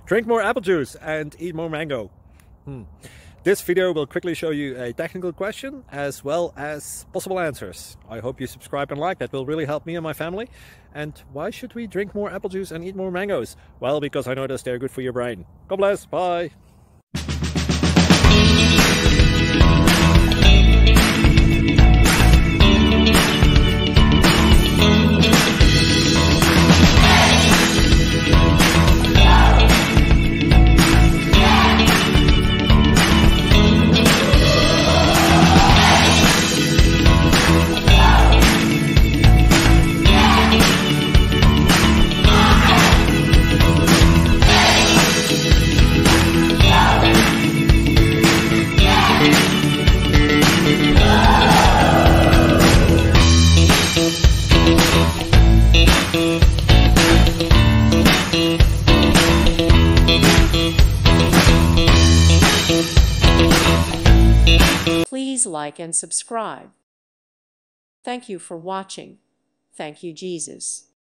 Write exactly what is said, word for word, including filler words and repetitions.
Drink more apple juice and eat more mango. Hmm. This video will quickly show you a technical question as well as possible answers. I hope you subscribe and like. That will really help me and my family. And why should we drink more apple juice and eat more mangoes? Well, because I noticed they're good for your brain. God bless. Bye. Please like and subscribe. Thank you for watching. Thank you, Jesus.